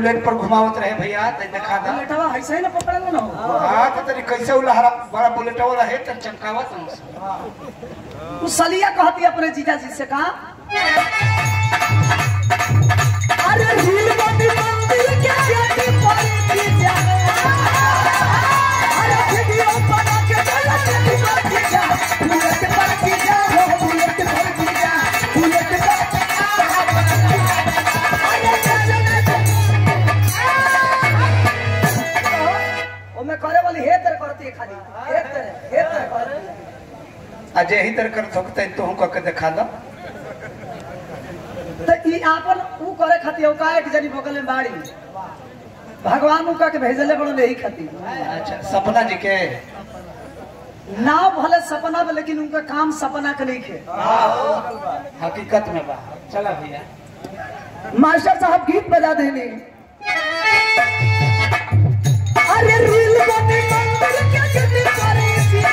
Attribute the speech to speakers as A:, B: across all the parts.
A: Bullet पर घुमावत रहे भैया तै देखा दा
B: बुलेटवा ऐसे ही ना पकड़ल ना हो।
A: हां तो तरी कैसे उलहरा बड़ा बुलेटवा रहे त चमकावत हम
B: तू सलिया कहती अपने जीजा जी से कहा अरे हिल बंदी मंदिर के गेटी पर जीजा अरे वीडियो बना के चला के जीजा बुलेट पर जीजा हो बुलेट पर जीजा बुलेट पर मैं करे वाली हे तर करती खाली हे तर कर
A: अजय ही तर कर सकते तो हम के दिखा दा
B: तो ई आपन ऊ करे खाती ओ का एक जनी बगल में बाड़ी भगवान ऊ का के भेजले बड़ो नहीं खाती।
A: अच्छा सपना जी के
B: नाव भले सपना बा लेकिन उनका काम सपना के नहीं खे
A: हकीकत में बा। चला भैया
B: मास्टर साहब गीत बजा देनी अरे रील बनी मंदिर के गीत करे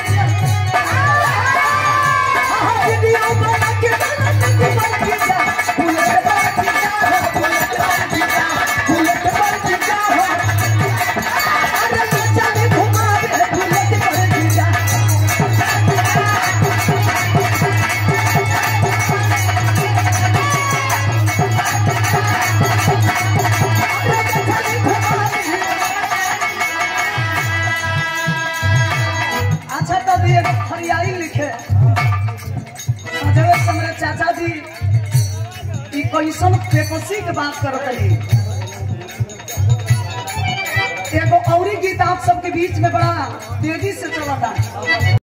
B: वीडियो बना के चला के जीजा बुलेट पर जीजा बुलेट पर जीजा बुलेट पर जीजा अरे चले घुमा दे बुलेट पर जीजा अच्छा तब ये फरियाई लिखे सजवे समरे चाचा जी ई कैसन पेपसी के बात करत है। एगो औरी गीत आप सबके बीच में बड़ा तेजी से चलता है।